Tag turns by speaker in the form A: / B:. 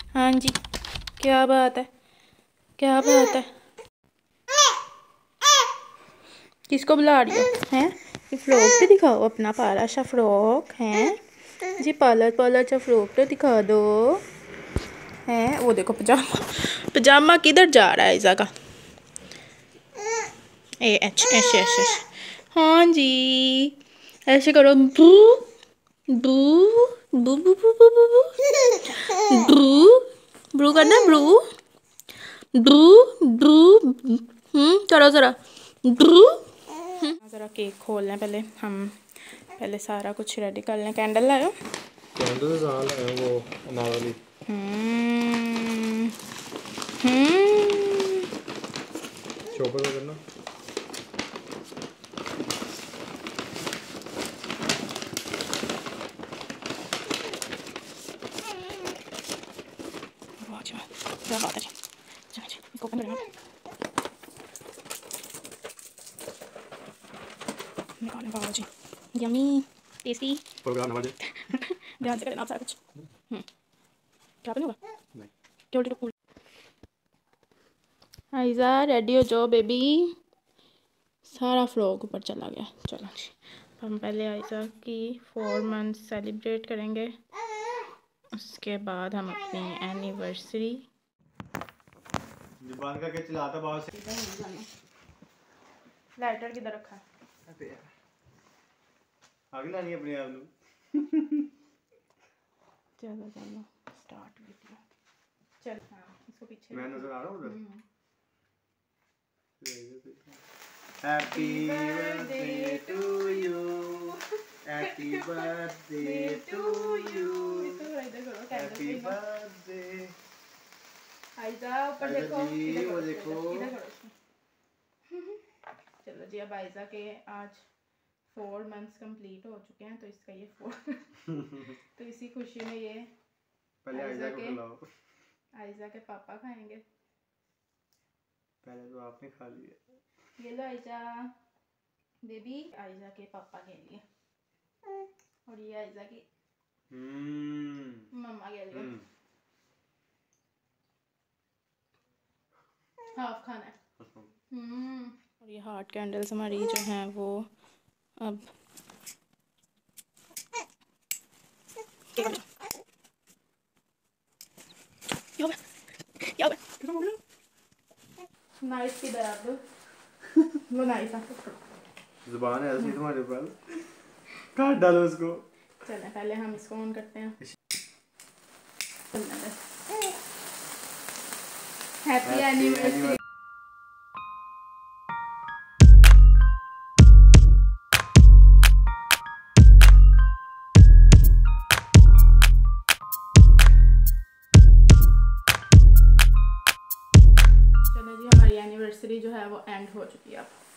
A: हाँ जी, क्या बात है, क्या बात है? किसको बुला रही हो हैं? ये फ्रॉक तो दिखाओ अपना प्यारा सा फ्रॉक है जी, पार्लर पार्लर सा फ्रॉक तो दिखा दो। हैं वो देखो पजामा, पजामा किधर जा रहा है ईज़ा का? ऐसे ऐसे ऐसे। हाँ जी, ऐसे करो, बू बू बू बू बू बू बू ब्रू ब्रू करना, ब्रू ब्रू ब्रू। चलो ज़रा ब्रू। ज़रा केक खोल लें पहले हम, पहले सारा कुछ रेडी कर लें। कैंडल लाओ,
B: कैंडल है वो अनार वाली। चॉपर में करना।
A: क्या बात है जी, चलो जी इसको ओपन करें, निकालें। वाह जी, यम्मी टेस्टी।
B: प्रोग्राम नंबर
A: ध्यान से करें आप सारा कुछ। क्या नहीं होगा?
B: नहीं,
A: क्या उल्टी कूल। आइज़ा रेडी हो जाओ बेबी, सारा फ्रॉक ऊपर चला गया। चलो जी, हम पहले आइज़ा की 4 मंथ सेलिब्रेट करेंगे, उसके बाद हम अपनी एनिवर्सरी।
B: जुबान का क्या चलाता बाहर से।
A: लाइटर किधर रखा है?
B: आगे लानी अपने आप नु।
A: चलो चलो स्टार्ट वीडियो। चल हाँ, इसको पीछे
B: मैं नजर आ रहा हूँ उधर। Happy birthday to you, happy birthday to you, happy birthday.
A: Aiza ऊपर देखो,
B: जी वो देखो।
A: चलो जी, अब आइज़ा के आज 4 मंथ्स कंप्लीट हो चुके हैं, तो इसका ये 4 तो इसी खुशी में ये
B: पहले आइज़ा को खिलाओ।
A: आइज़ा के पापा खाएंगे।
B: पहले तो आपने खा लिया।
A: ये लो आइज़ा बेबी, आइज़ा के पापा के लिए, और ये आइज़ा की मम्मा के लिए। हाफ खाना है। और ये हार्ट कैंडल्स हमारी जो हैं वो अब नाइस की तरह वो नाइस है।
B: जुबान है ऐसी तुम्हारे पास, काट डालो उसको।
A: चलें पहले हम इसको ऑन करते हैं। Happy anniversary. चलो जी, हमारी एनिवर्सरी जो है वो एंड हो चुकी है अब।